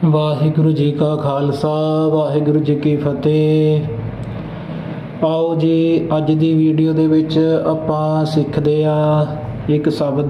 वाहिगुरु जी का खालसा वाहिगुरु जी की फतेह। आओ जी अज दी वीडियो दे विच आपां सिੱਖਦੇ आ एक शब्द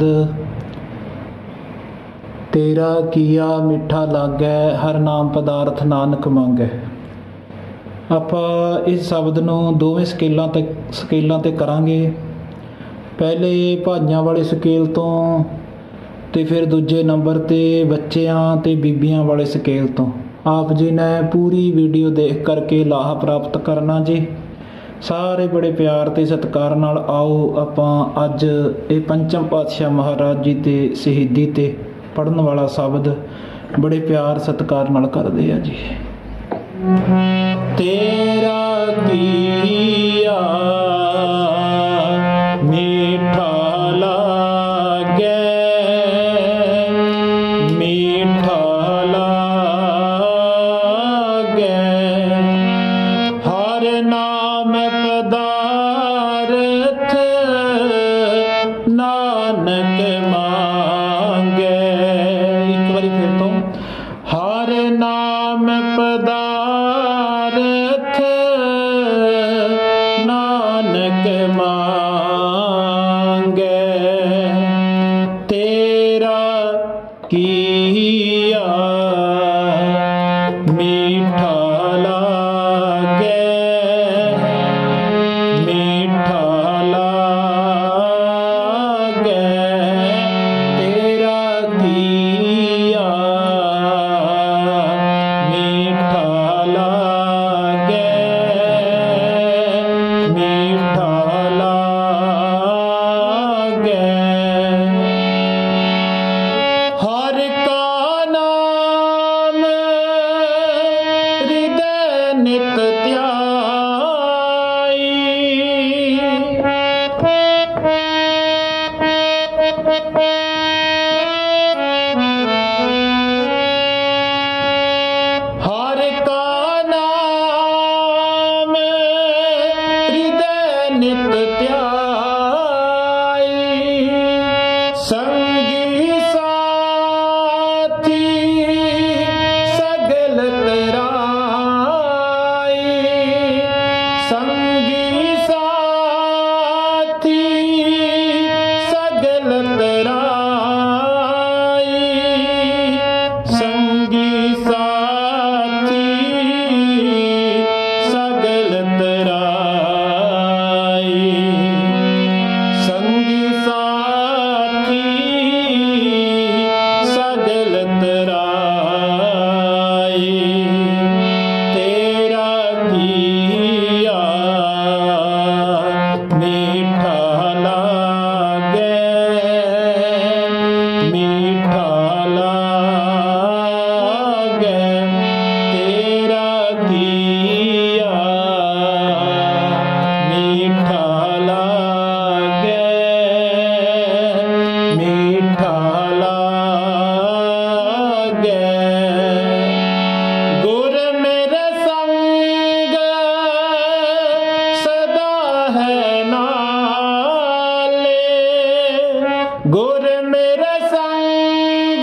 तेरा किया मिठा लागै हर नाम पदार्थ नानक मंगै। ਆਪਾਂ इस शब्द ਨੂੰ ਦੋਵੇਂ ਸਕੇਲਾਂ ਤੇ ਕਰਾਂਗੇ। ਪਹਿਲੇ ਭਾਈਆਂ ਵਾਲੇ ਸਕੇਲ ਤੋਂ ਤੇ फिर दूजे नंबर ते बच्चियां ते बीबियां वाले स्केल तो। आप जी ने पूरी वीडियो देख करके लाहा प्राप्त करना जी। सारे बड़े प्यार ते सत्कार नाल आओ आपां अज ये पंचम पातशाह महाराज जी ते शहीदी ते पढ़न वाला शब्द बड़े प्यार सत्कार नाल करदे आ जी। तेरा किया मीठा लागै मीठा लागै हर नाम पदार्थ नानक मांगै। एक बारी फिर तो हर नाम पदार्थ नानक मांगै। तेरा किया मीठा लागै मीठा लागै तेरा किया मीठा लागै मीठा लागै। हर का नाम हृदय नित ध्याई हर का नाम हृदय नित ध्याई संगी साथी सगल तराई संगी साथी सगल तराई संगी साथी सगल तराई संगी साथी सगल तराई। तेरा किया मीठा लागै मीठा लागै तेरा किया मीठा लागै मीठा लागै। गुर मेरे संग सदा है नाले गुर मेरे संग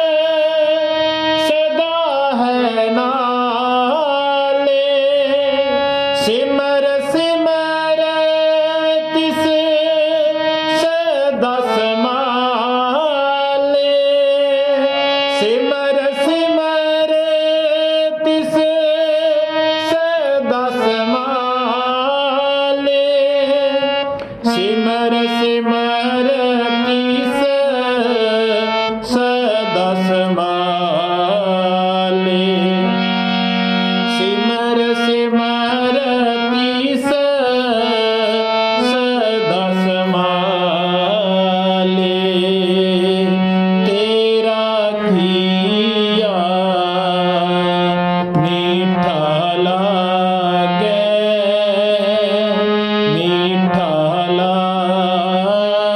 सदा है नाले सिमर सिमर तिस सदा समाले सिमर सिमर तिस सदा समाले सिमर सिमर तिस सदा समाले सिमर सिमर तिस सदा समाले। तेरा किया मीठा लागै मीठा लागै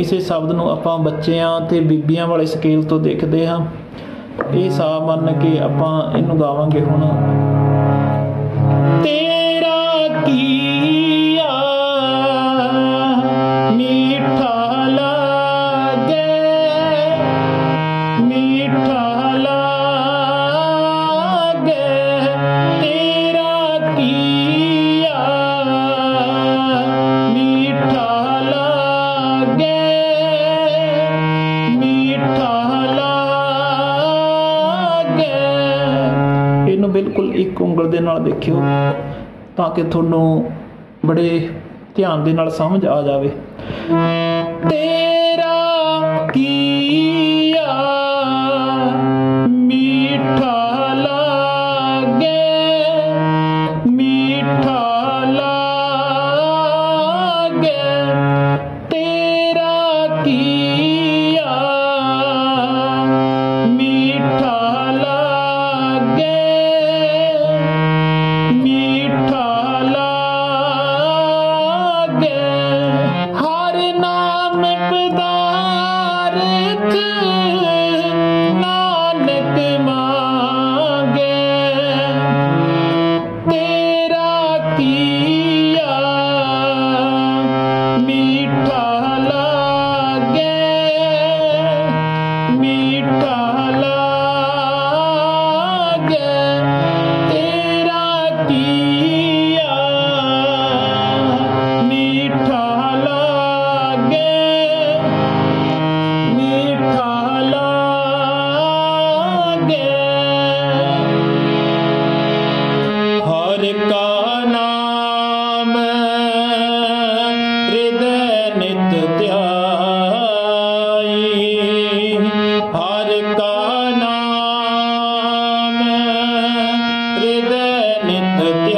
इसे शब्द नूं आपां बच्चियां ते बीबियां वाले स्केल तो देखते हाँ। ये सा मन के आपां इहनूं गावांगे हुण। तेरा किया मीठा लागे, मीठा लागे, तेरा किया मीठा लागे, मीठा लागे। इनू बिल्कुल एक उंगल दे नाल देखियो ताकि तुहानू बड़े ध्यान दे नाल समझ आ जावे। तेरा किया मीठा लागे, मीठा लागे, तेरा किया मीठा लागे, मीठा लागे। हर नाम पदार्थ नानक मांगे, तेरा किया मीठा लागे, मीठा लागे, तेरा किया मीठा लागे, मीठा लागे। हर का नाम हृदय नित ध्याई, हर का नाम हृदय नित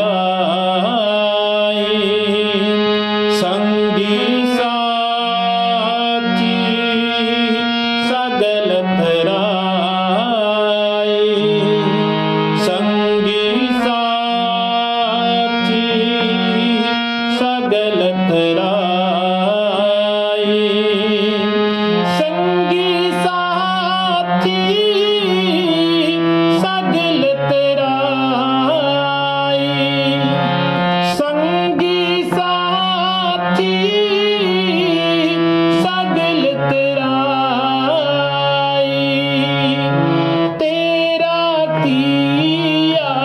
ध्याई। संगी साथी सगल तराई, संगी साथी सगल तराई, संगी साथी सगल तराई, संगी साथी सगल तराई। तेरा किया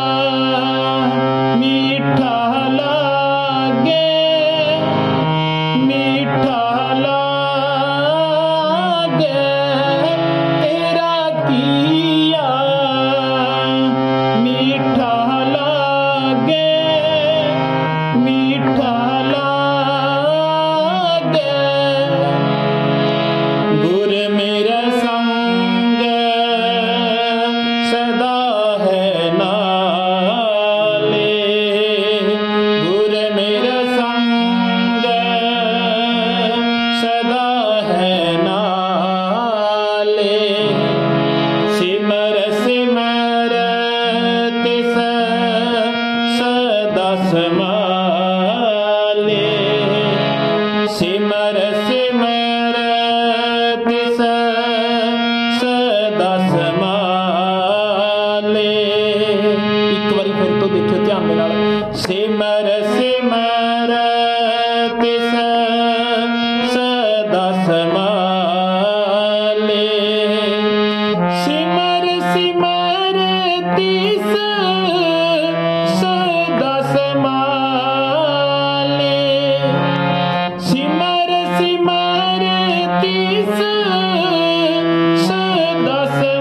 मीठा लागे, मीठा लागे, तेरा किया मीठा लागे, मीठा लागे। गुर मेरा संग सदा है नाले, गुर मेरा संग सदा है नाले। सिमर सिमर तिस सदा समाले, सिमर सिमर तिस सदा समाले। एक बारी फिर तो देखियो ध्यान दे नाल। सिमर सिमर तिस सदा समाले, सिमर सिमर तिस सदा समाले, सिमर सिमर तिस सदा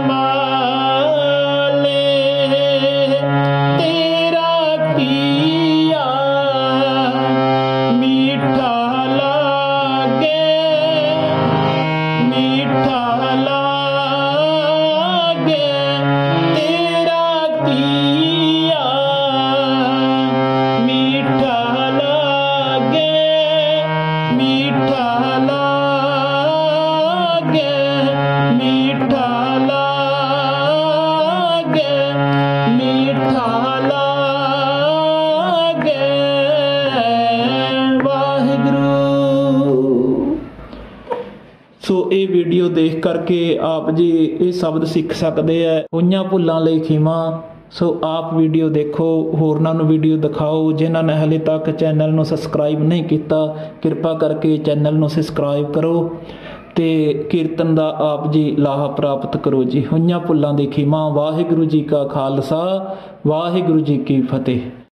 समाले। तेरा किया सो ये वीडियो देख करके आप जी ये शब्द सीख सकते हैं, होइयां भुल्लां लई खीमा। सो आप वीडियो देखो, होरनां नूं वीडियो दिखाओ। जिन्हां ने हाले तक चैनल नूं सबसक्राइब नहीं किया, किरपा करके चैनल नूं सबसक्राइब करो ते कीर्तन दा आप जी लाहा प्राप्त करो जी। होइयां भुल्लां दी खीमा। वाहिगुरू जी का खालसा, वाहिगुरू जी की फतेह।